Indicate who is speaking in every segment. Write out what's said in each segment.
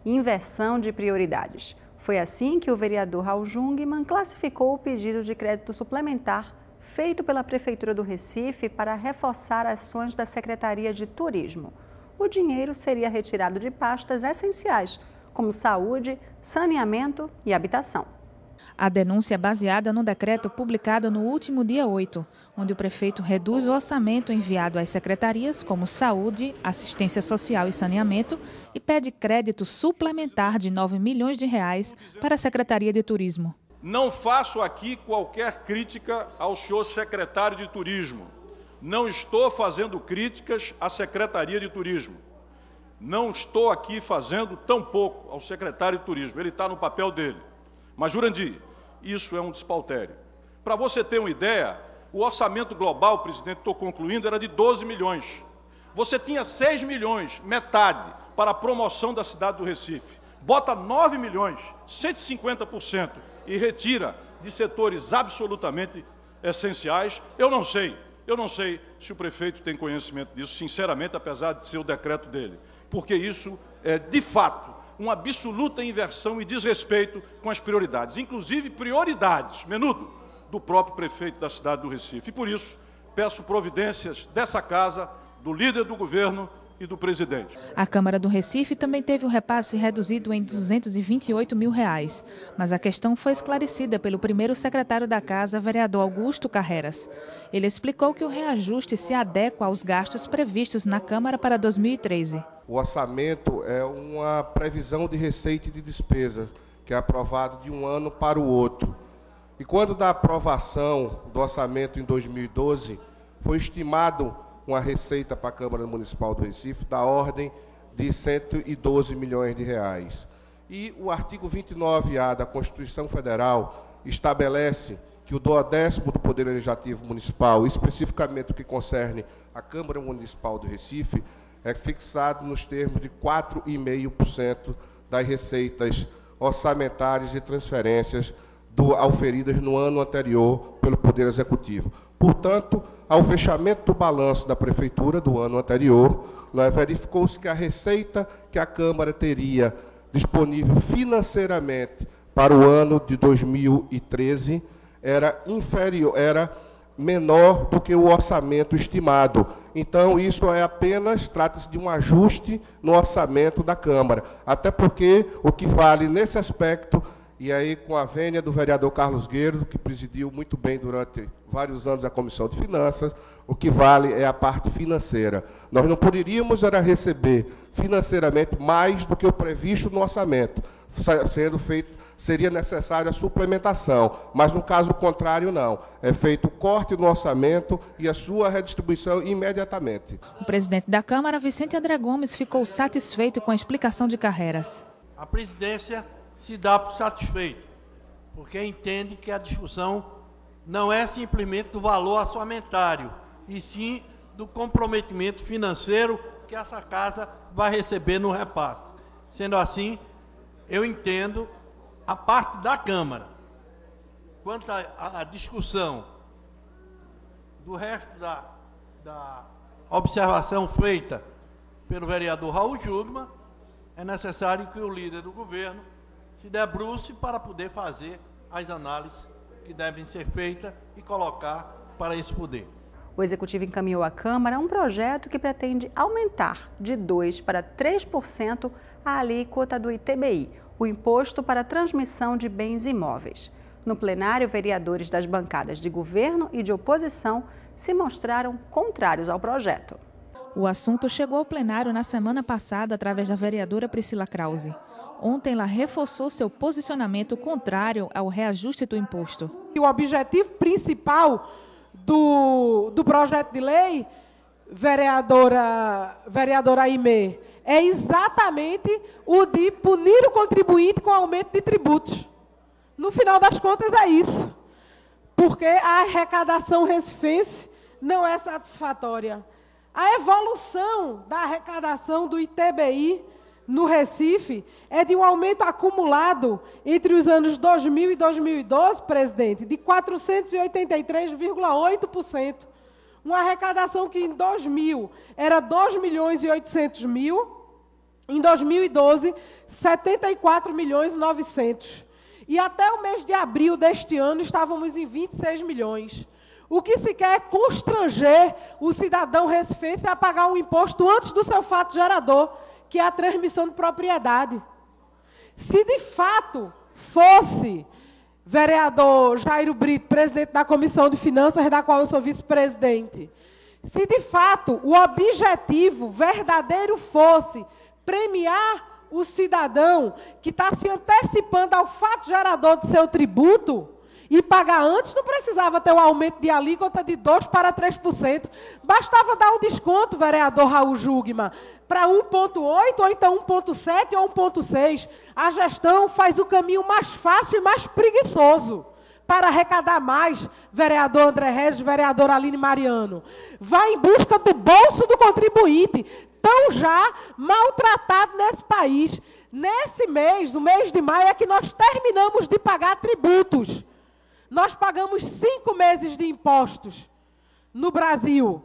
Speaker 1: inversão de prioridades. Foi assim que o vereador Raul Jungmann classificou o pedido de crédito suplementar feito pela Prefeitura do Recife para reforçar ações da Secretaria de Turismo. O dinheiro seria retirado de pastas essenciais, como saúde, saneamento e habitação.
Speaker 2: A denúncia é baseada no decreto publicado no último dia 8, onde o prefeito reduz o orçamento enviado às secretarias como Saúde, Assistência Social e Saneamento e pede crédito suplementar de R$ 9 milhões para a Secretaria de Turismo.
Speaker 3: Não faço aqui qualquer crítica ao senhor secretário de Turismo. Não estou fazendo críticas à Secretaria de Turismo. Não estou aqui fazendo tampouco ao secretário de Turismo. Ele está no papel dele. Mas, Jurandir, isso é um despautério. Para você ter uma ideia, o orçamento global, presidente, estou concluindo, era de 12 milhões. Você tinha 6 milhões, metade, para a promoção da cidade do Recife. Bota 9 milhões, 150%, e retira de setores absolutamente essenciais. Eu não sei se o prefeito tem conhecimento disso, sinceramente, apesar de ser o decreto dele, porque isso é, de fato, uma absoluta inversão e desrespeito com as prioridades, inclusive prioridades, menudo, do próprio prefeito da cidade do Recife. E por isso, peço providências dessa casa, do líder do governo e do presidente.
Speaker 2: A Câmara do Recife também teve o repasse reduzido em R$ 228 mil, mas a questão foi esclarecida pelo primeiro secretário da Casa, vereador Augusto Carreras. Ele explicou que o reajuste se adequa aos gastos previstos na Câmara para 2013.
Speaker 4: O orçamento é uma previsão de receita e de despesa, que é aprovado de um ano para o outro. E quando da aprovação do orçamento em 2012, foi estimado uma receita para a Câmara Municipal do Recife da ordem de 112 milhões de reais. E o artigo 29A da Constituição Federal estabelece que o 10º do Poder Legislativo Municipal, especificamente o que concerne a Câmara Municipal do Recife, é fixado nos termos de 4,5% das receitas orçamentárias e transferências auferidas no ano anterior pelo Poder Executivo. Portanto, ao fechamento do balanço da Prefeitura do ano anterior, verificou-se que a receita que a Câmara teria disponível financeiramente para o ano de 2013 era menor do que o orçamento estimado. Então, isso é apenas, trata-se de um ajuste no orçamento da Câmara. Até porque o que vale nesse aspecto, e aí com a vênia do vereador Carlos Guerro, que presidiu muito bem durante vários anos a Comissão de Finanças, o que vale é a parte financeira. Nós não poderíamos receber financeiramente mais do que o previsto no orçamento, sendo feito, seria necessária a suplementação, mas no caso contrário não. É feito o corte no orçamento e a sua redistribuição imediatamente.
Speaker 2: O presidente da Câmara, Vicente André Gomes, ficou satisfeito com a explicação de Carreras.
Speaker 5: A presidência se dá por satisfeito, porque entende que a discussão não é simplesmente do valor orçamentário, e sim do comprometimento financeiro que essa casa vai receber no repasse. Sendo assim, eu entendo a parte da Câmara. Quanto à discussão do resto da observação feita pelo vereador Raul Jungmann, é necessário que o líder do governo se debruce para poder fazer as análises que devem ser feitas e colocar para esse poder.
Speaker 1: O Executivo encaminhou à Câmara um projeto que pretende aumentar de 2% para 3% a alíquota do ITBI, o Imposto para a Transmissão de Bens Imóveis. No plenário, vereadores das bancadas de governo e de oposição se mostraram contrários ao projeto.
Speaker 2: O assunto chegou ao plenário na semana passada através da vereadora Priscila Krause. Ontem, ela reforçou seu posicionamento contrário ao reajuste do imposto.
Speaker 6: O objetivo principal do projeto de lei, vereadora Aimee, é exatamente o de punir o contribuinte com aumento de tributos. No final das contas, é isso. Porque a arrecadação recifense não é satisfatória. A evolução da arrecadação do ITBI no Recife é de um aumento acumulado entre os anos 2000 e 2012, presidente, de 483,8%. Uma arrecadação que em 2000 era 2.800.000 Em 2012, 74.900.000. E até o mês de abril deste ano, estávamos em 26 milhões. O que se quer é constranger o cidadão recifense a pagar um imposto antes do seu fato gerador, que é a transmissão de propriedade. Se de fato fosse vereador Jairo Brito, presidente da Comissão de Finanças, da qual eu sou vice-presidente, se de fato o objetivo verdadeiro fosse premiar o cidadão que está se antecipando ao fato gerador de seu tributo e pagar antes, não precisava ter um aumento de alíquota de 2% para 3%. Bastava dar o desconto, vereador Raul Jungmann, para 1,8%, ou então 1,7% ou 1,6%. A gestão faz o caminho mais fácil e mais preguiçoso para arrecadar mais, vereador André Regis, vereador Aline Mariano. Vai em busca do bolso do contribuinte, tão já maltratado nesse país. Nesse mês, no mês de maio, é que nós terminamos de pagar tributos. Nós pagamos 5 meses de impostos no Brasil.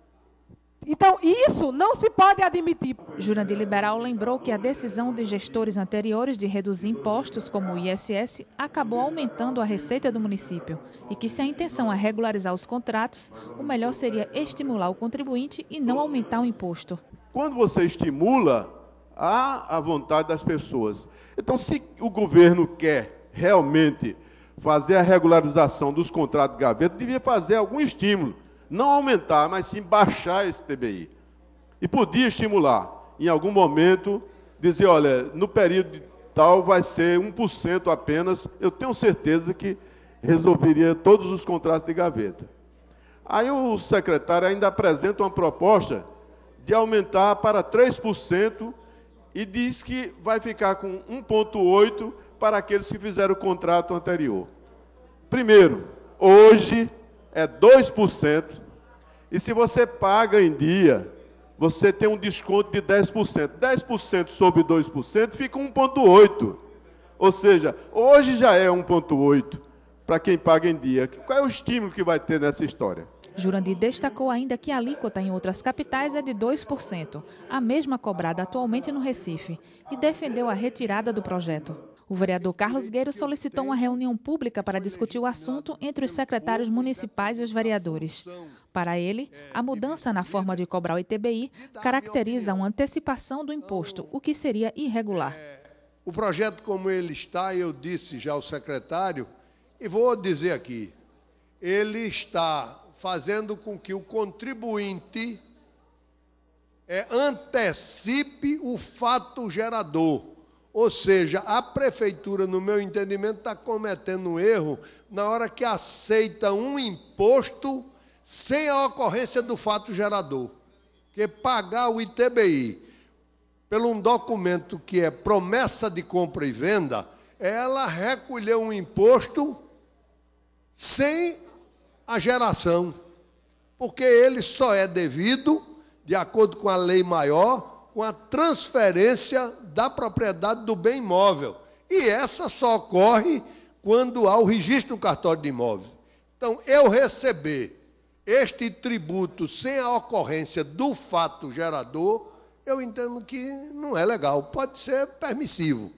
Speaker 6: Então, isso não se pode admitir.
Speaker 2: Jurandir Liberal lembrou que a decisão de gestores anteriores de reduzir impostos, como o ISS, acabou aumentando a receita do município e que, se a intenção é regularizar os contratos, o melhor seria estimular o contribuinte e não aumentar o imposto.
Speaker 7: Quando você estimula, há a vontade das pessoas. Então, se o governo quer realmente fazer a regularização dos contratos de gaveta, devia fazer algum estímulo. Não aumentar, mas sim baixar esse TBI. E podia estimular, em algum momento, dizer, olha, no período tal vai ser 1% apenas, eu tenho certeza que resolveria todos os contratos de gaveta. Aí o secretário ainda apresenta uma proposta de aumentar para 3% e diz que vai ficar com 1,8% para aqueles que fizeram o contrato anterior. Primeiro, hoje é 2%, e se você paga em dia, você tem um desconto de 10%. 10% sobre 2% fica 1,8%. Ou seja, hoje já é 1,8% para quem paga em dia. Qual é o estímulo que vai ter nessa história?
Speaker 2: Jurandir destacou ainda que a alíquota em outras capitais é de 2%, a mesma cobrada atualmente no Recife, e defendeu a retirada do projeto. O vereador Carlos Gueiro solicitou uma reunião pública para discutir o assunto entre os secretários municipais e os vereadores. Para ele, a mudança na forma de cobrar o ITBI caracteriza uma antecipação do imposto, o que seria irregular.
Speaker 8: O projeto como ele está, eu disse já ao secretário, e vou dizer aqui, ele está fazendo com que o contribuinte antecipe o fato gerador. Ou seja, a prefeitura, no meu entendimento, está cometendo um erro na hora que aceita um imposto sem a ocorrência do fato gerador. Porque pagar o ITBI pelo um documento que é promessa de compra e venda, ela recolheu um imposto sem a geração, porque ele só é devido, de acordo com a lei maior, com a transferência da propriedade do bem imóvel. E essa só ocorre quando há o registro do cartório de imóveis. Então, eu receber este tributo sem a ocorrência do fato gerador, eu entendo que não é legal, pode ser permissivo.